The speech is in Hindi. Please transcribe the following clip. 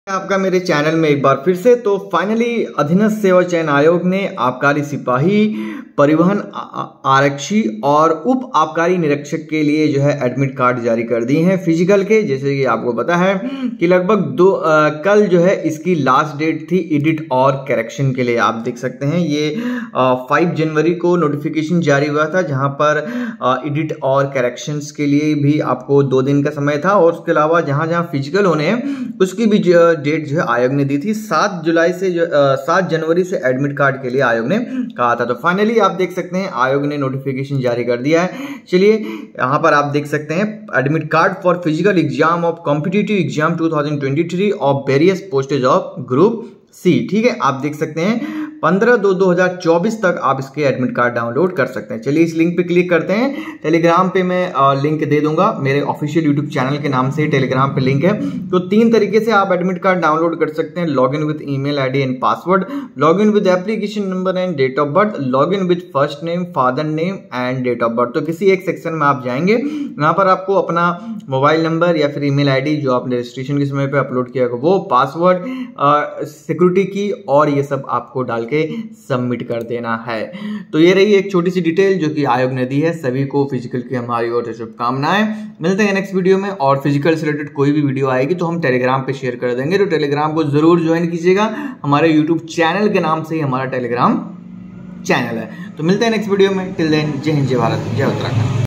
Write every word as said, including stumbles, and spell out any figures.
आपका मेरे चैनल में एक बार फिर से। तो फाइनली अधीनस्थ सेवा चयन आयोग ने आबकारी सिपाही, परिवहन आरक्षी और उप आबकारी निरीक्षक के लिए जो है एडमिट कार्ड जारी कर दिए हैं फिजिकल के। जैसे कि आपको पता है कि लगभग दो आ, कल जो है इसकी लास्ट डेट थी एडिट और करेक्शन के लिए। आप देख सकते हैं ये फाइव जनवरी को नोटिफिकेशन जारी हुआ था, जहां पर एडिट और करेक्शंस के लिए भी आपको दो दिन का समय था, और उसके अलावा जहां जहां फिजिकल होने हैं उसकी भी डेट जो है आयोग ने दी थी। सात जुलाई से जो सात जनवरी से एडमिट कार्ड के लिए आयोग ने कहा था। तो फाइनली आप देख सकते हैं आयोग ने नोटिफिकेशन जारी कर दिया है। चलिए यहां पर आप देख सकते हैं admit card for physical exam of competitive exam two thousand twenty three of various postage of group C. ठीक है, आप देख सकते हैं पंद्रह दो दो हजार चौबीस तक आप इसके एडमिट कार्ड डाउनलोड कर सकते हैं। चलिए इस लिंक पे क्लिक करते हैं। टेलीग्राम पे मैं लिंक दे दूंगा, मेरे ऑफिशियल यूट्यूब चैनल के नाम से टेलीग्राम पे लिंक है। तो तीन तरीके से आप एडमिट कार्ड डाउनलोड कर सकते हैं: log in with email ID and password, log in with application number and date of birth, log in with first name, father name and date of birth. तो किसी एक सेक्शन में आप जाएंगे, यहाँ पर आपको अपना मोबाइल नंबर या फिर ईमेल आईडी जो आपने रजिस्ट्रेशन के समय पे अपलोड किया वो, पासवर्ड, सिक्योरिटी की और ये सब आपको डाल के सबमिट कर देना है। तो ये रही एक छोटी सी डिटेल जो कि आयोग ने दी है। सभी को फिजिकल की हमारी ओर से शुभकामनाएं। मिलते हैं नेक्स्ट वीडियो में, और फिजिकल से रिलेटेड कोई भी वीडियो आएगी तो हम टेलीग्राम पे शेयर कर देंगे। तो टेलीग्राम को जरूर ज्वाइन कीजिएगा, हमारे यूट्यूब चैनल के नाम से ही हमारा टेलीग्राम चैनल है। तो मिलते हैं नेक्स्ट वीडियो में। टिल देन जय हिंद, जय भारत, जय उत्तराखंड।